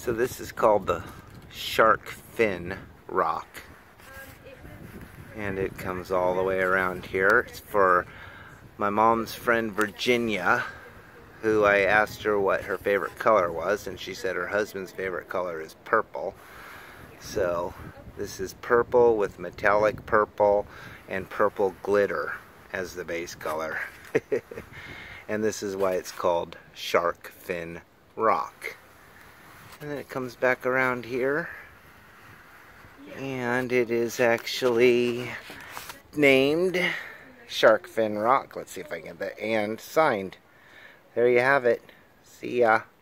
So this is called the Shark Fin Rock. And it comes all the way around here. It's for my mom's friend Virginia, who I asked her what her favorite color was, and she said her husband's favorite color is purple. So this is purple with metallic purple and purple glitter as the base color. And this is why it's called Shark Fin Rock. And then it comes back around here, and it is actually named Shark Fin Rock. Let's see if I can get that, and signed. There you have it. See ya.